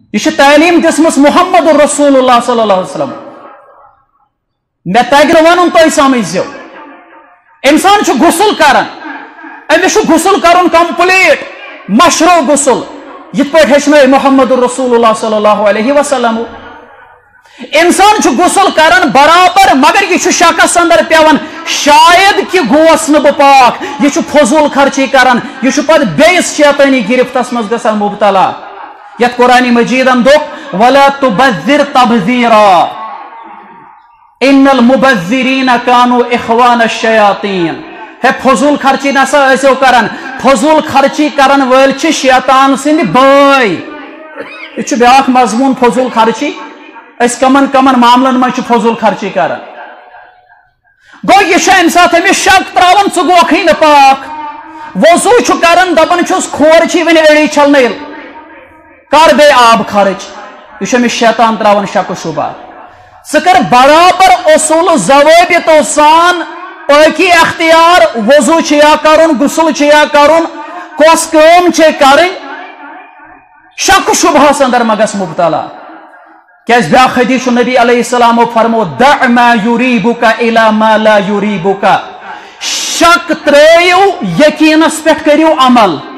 یہ تعلیم دسمس محمد رسول اللہ صلی اللہ علیہ وسلم مے تگہ ون تھی سمجھ انسان غسل کران امس غسل کرن کمپلیٹ مشروع غسل یت پہ ہچن محمد رسول اللہ صلی اللہ علیہ وسلم انسان غسل کران برابر مگر یہ شکس اندر پیوان شاید کہ گوس نہ بہ پاک یہ فضول خرچی کران یہ پتہ بیس شیطانی گرفتس مز گژھان مبتلا یت قرآن مجیدن دک ولا تبذر تبذیرا ان المبذرین کانوا اخوان الشیاطین ہے فضول خرچی نسا ایسو کران فضول خرچی کران ول چھ شیطان سند بھائی یہ بیاکھ مضمون فضول خرچی اس کمن کمن معاملن من فضول خرچی کران گو یہ ام سات امس شک تراون ثہ گوکھے نہ پاک وضو کران دپان چھس کھور چھ ون اڑی چھلن کر بے آب خرچ یہ امس شیطان تراون شک و شبہ ثہ کر برابر اصول ضوابط سان پاکی اختیار وضو چیا کرن غسل چیا کرن کس کام چھ کرن شک شبہ اندر مگس مبتلا کیاز بیا حدیث نبی علیہ السلام فرمو دع ما یریبک الی ما لا یریبک شک ترایو یقینس پہ کریو عمل